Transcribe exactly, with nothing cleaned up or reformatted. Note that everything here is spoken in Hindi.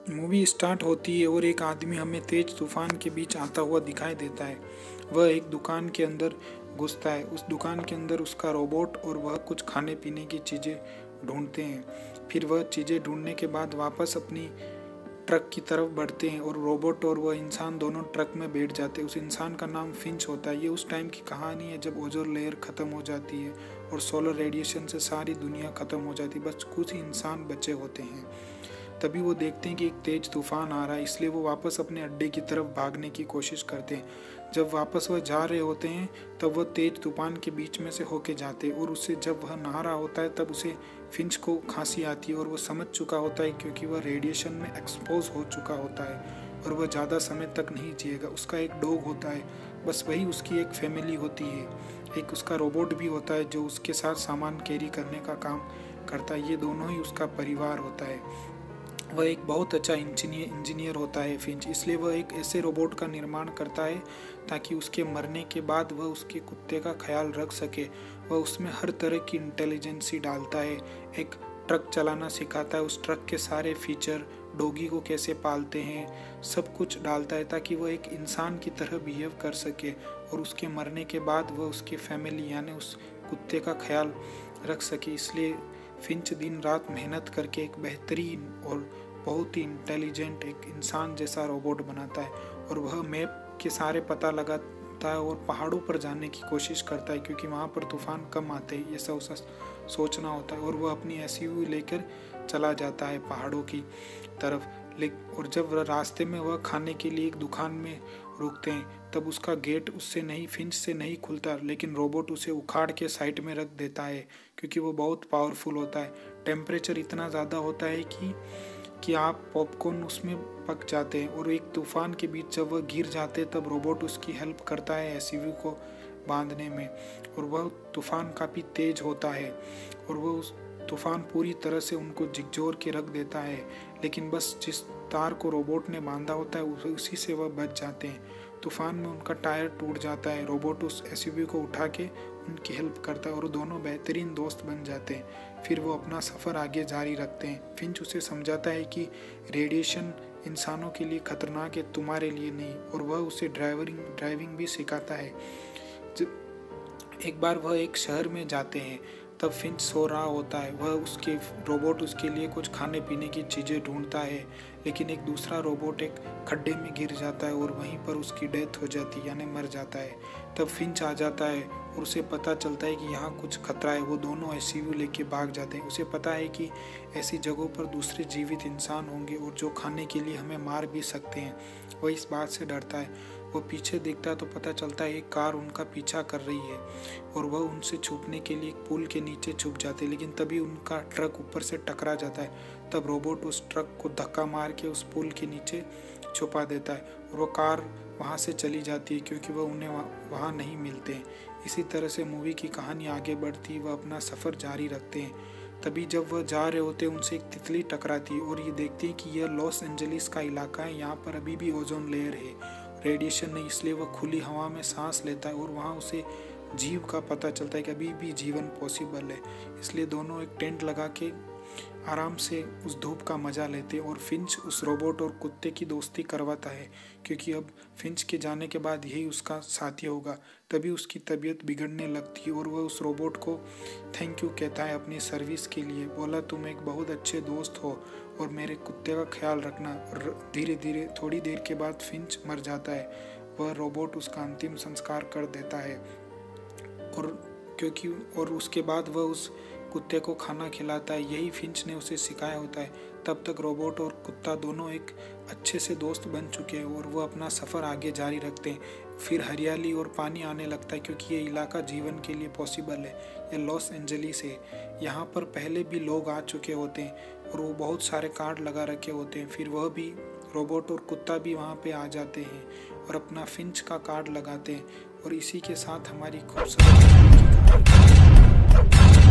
मूवी स्टार्ट होती है और एक आदमी हमें तेज तूफान के बीच आता हुआ दिखाई देता है। वह एक दुकान के अंदर घुसता है। उस दुकान के अंदर उसका रोबोट और वह कुछ खाने पीने की चीज़ें ढूंढते हैं। फिर वह चीज़ें ढूंढने के बाद वापस अपनी ट्रक की तरफ बढ़ते हैं और रोबोट और वह इंसान दोनों ट्रक में बैठ जाते हैं। उस इंसान का नाम फिंच होता है। ये उस टाइम की कहानी है जब ओजोन लेयर ख़त्म हो जाती है और सोलर रेडिएशन से सारी दुनिया ख़त्म हो जाती है, बस कुछ ही इंसान बचे होते हैं। तभी वो देखते हैं कि एक तेज तूफान आ रहा है, इसलिए वो वापस अपने अड्डे की तरफ भागने की कोशिश करते हैं। जब वापस वह जा रहे होते हैं तब वह तेज तूफान के बीच में से होके जाते हैं और उससे जब वह नहा रहा होता है तब उसे फिंच को खांसी आती है और वो समझ चुका होता है क्योंकि वह रेडिएशन में एक्सपोज हो चुका होता है और वह ज़्यादा समय तक नहीं जिएगा। उसका एक डॉग होता है, बस वही उसकी एक फैमिली होती है। एक उसका रोबोट भी होता है जो उसके साथ सामान कैरी करने का काम करता है। ये दोनों ही उसका परिवार होता है। वह एक बहुत अच्छा इंजीनियर इंजीनियर होता है फिंच, इसलिए वह एक ऐसे रोबोट का निर्माण करता है ताकि उसके मरने के बाद वह उसके कुत्ते का ख्याल रख सके। वह उसमें हर तरह की इंटेलिजेंसी डालता है। एक ट्रक चलाना सिखाता है, उस ट्रक के सारे फीचर, डॉगी को कैसे पालते हैं, सब कुछ डालता है ताकि वह एक इंसान की तरह बिहेव कर सके और उसके मरने के बाद वह उसकी फैमिली यानी उस कुत्ते का ख्याल रख सके। इसलिए फिंच दिन रात मेहनत करके एक बेहतरीन और बहुत ही इंटेलिजेंट एक इंसान जैसा रोबोट बनाता है और वह मैप के सारे पता लगाता है और पहाड़ों पर जाने की कोशिश करता है क्योंकि वहाँ पर तूफान कम आते हैं, ये सब उसे सोचना होता है। और वह अपनी एसयूवी लेकर चला जाता है पहाड़ों की तरफ। लेकिन और जब रास्ते में वह खाने के लिए एक दुकान में रुकते हैं तब उसका गेट उससे नहीं फिंच से नहीं खुलता, लेकिन रोबोट उसे उखाड़ के साइड में रख देता है क्योंकि वो बहुत पावरफुल होता है। टेम्परेचर इतना ज़्यादा होता है कि कि आप पॉपकॉर्न उसमें पक जाते हैं और एक तूफान के बीच जब वह गिर जाते हैं तब रोबोट उसकी हेल्प करता है एसयूवी को बांधने में। और वह तूफान काफ़ी तेज होता है और वह उस तूफान पूरी तरह से उनको झकझोर के रख देता है, लेकिन बस जिस तार को रोबोट ने बांधा होता है उसी से वह बच जाते हैं। तूफान में उनका टायर टूट जाता है। रोबोट उस एसयूवी को उठा के उनकी हेल्प करता है और दोनों बेहतरीन दोस्त बन जाते हैं। फिर वो अपना सफ़र आगे जारी रखते हैं। फिंच उसे समझाता है कि रेडिएशन इंसानों के लिए खतरनाक है, तुम्हारे लिए नहीं, और वह उसे ड्राइवरिंग ड्राइविंग भी सिखाता है। एक बार वह एक शहर में जाते हैं तब फिंच सो रहा होता है। वह उसके रोबोट उसके लिए कुछ खाने पीने की चीज़ें ढूंढता है, लेकिन एक दूसरा रोबोट एक खड्डे में गिर जाता है और वहीं पर उसकी डेथ हो जाती है यानी मर जाता है। तब फिंच आ जाता है और उसे पता चलता है कि यहाँ कुछ खतरा है। वो दोनों एसयूवी लेके भाग जाते हैं। उसे पता है कि ऐसी जगहों पर दूसरे जीवित इंसान होंगे और जो खाने के लिए हमें मार भी सकते हैं। वह इस बात से डरता है। वो पीछे देखता है तो पता चलता है एक कार उनका पीछा कर रही है और वह उनसे छुपने के लिए एक पुल के नीचे छुप जाते हैं, लेकिन तभी उनका ट्रक ऊपर से टकरा जाता है। तब रोबोट उस ट्रक को धक्का मार के उस पुल के नीचे छुपा देता है और वो कार वहाँ से चली जाती है क्योंकि वह उन्हें वहाँ नहीं मिलते हैं। इसी तरह से मूवी की कहानी आगे बढ़ती, वह अपना सफ़र जारी रखते हैं। तभी जब वह जा रहे होते हैं उनसे एक तितली टकराती है और ये देखते हैं कि यह लॉस एंजलिस का इलाका है, यहाँ पर अभी भी ओजोन लेयर है, रेडिएशन नहीं, इसलिए वह खुली हवा में सांस लेता है और वहाँ उसे जीव का पता चलता है कि अभी भी जीवन पॉसिबल है। इसलिए दोनों एक टेंट लगा के आराम से उस धूप का मज़ा लेते हैं और फिंच उस रोबोट और कुत्ते की दोस्ती करवाता है क्योंकि अब फिंच के जाने के बाद यही उसका साथी होगा। तभी उसकी तबीयत बिगड़ने लगती है और वह उस रोबोट को थैंक यू कहता है अपनी सर्विस के लिए। बोला तुम एक बहुत अच्छे दोस्त हो और मेरे कुत्ते का ख्याल रखना। और धीरे धीरे थोड़ी देर के बाद फिंच मर जाता है। वह रोबोट उसका अंतिम संस्कार कर देता है और क्योंकि और उसके बाद वह उस कुत्ते को खाना खिलाता है। यही फिंच ने उसे सिखाया होता है। तब तक रोबोट और कुत्ता दोनों एक अच्छे से दोस्त बन चुके हैं और वो अपना सफ़र आगे जारी रखते हैं। फिर हरियाली और पानी आने लगता है क्योंकि ये इलाका जीवन के लिए पॉसिबल है। ये लॉस एंजलिस है। यहाँ पर पहले भी लोग आ चुके होते हैं और वो बहुत सारे कार्ड लगा रखे होते हैं। फिर वह भी रोबोट और कुत्ता भी वहाँ पे आ जाते हैं और अपना फिंच का कार्ड लगाते हैं और इसी के साथ हमारी खूबसूरत